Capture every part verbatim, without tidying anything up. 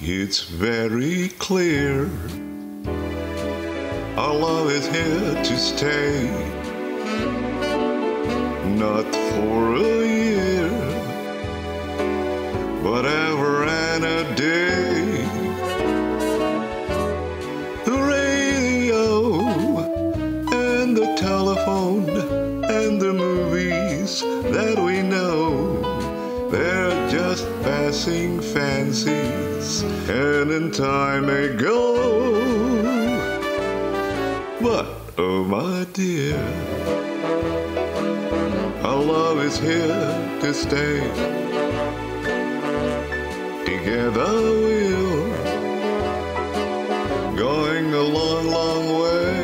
It's very clear our love is here to stay, not for a year, but ever and a day. The radio and the telephone and the movies that we know, they're just passing fancies, and in time they go. But, oh my dear, our love is here to stay. Together we'll going a long, long way.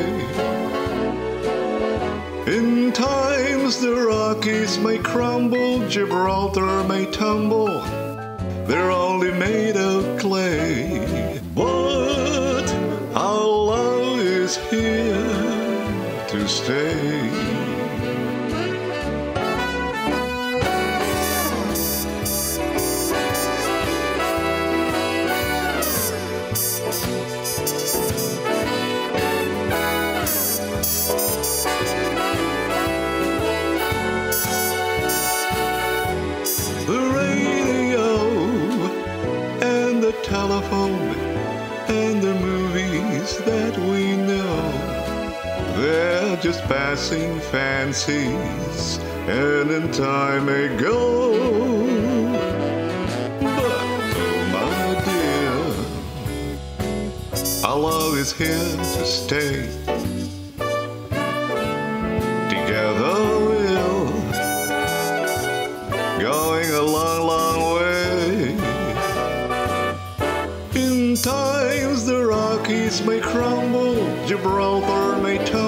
In times the Rockies may crumble, Gibraltar may tumble, they're only made of clay. But our love is here to stay. The radio and the telephone and the movies that we know, they're just passing fancies, and in time they go. But, oh my dear, our love is here to stay. Together we'll going a long, long way. In times the Rockies may crumble, Gibraltar may tumble,